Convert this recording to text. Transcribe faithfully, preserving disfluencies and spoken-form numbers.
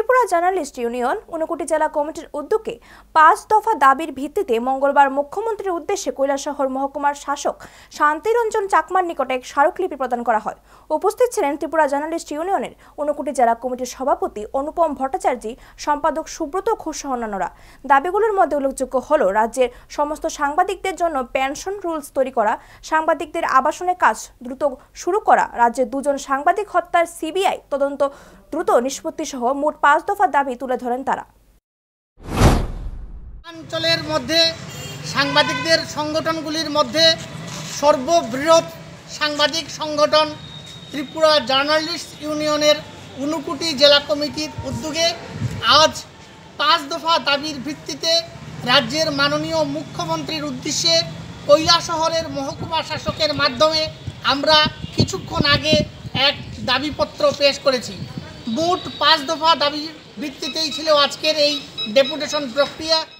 Tripura journalist union Unakoti জেলা কমিটির উদ্যোগে পাঁচ দফা দাবির ভিত্তিতে মঙ্গলবার মুখ্যমন্ত্রীর উদ্দেশ্যে কৈলাসহর মহকুমার শাসক শান্তিরঞ্জন চাকমার নিকটে এক স্মারকলিপি প্রদান করা হয়। উপস্থিত ছিলেন ত্রিপুরা জার্নালিস্ট ইউনিয়নের ঊনকোটি জেলা কমিটির সভাপতি অনুপম ভট্টাচার্য, সম্পাদক সুব্রত ঘোষ সহ অন্যান্যরা। দাবিগুলোর মধ্যে উল্লেখযোগ্য হল রাজ্যের সমস্ত সাংবাদিকদের জন্য পেনশন রুলস তৈরি করা, সাংবাদিকদের আবাসনের কাজ দ্রুত শুরু করা, রাজ্যের দুজন সাংবাদিক হত্যার সিবিআই তদন্ত দ্রুত নিষ্পত্তি সহ মোট পাঁচ দফা দাবি তুলে ধরেন তারা। অঞ্চলের মধ্যে সাংবাদিকদের সংগঠনগুলির মধ্যে সর্ববৃহৎ সাংবাদিক সংগঠন ত্রিপুরা জার্নালিস্ট ইউনিয়নের ঊনকোটি জেলা কমিটির উদ্যোগে আজ পাঁচ দফা দাবির ভিত্তিতে রাজ্যের মাননীয় মুখ্যমন্ত্রীর উদ্দেশ্যে কৈলাসহরের মহকুমা শাসকের মাধ্যমে আমরা কিছুক্ষণ আগে এক দাবিপত্র পেশ করেছি। মোট পাঁচ দফা দাবির ভিত্তিতেই ছিল আজকের এই ডেপুটেশন প্রক্রিয়া।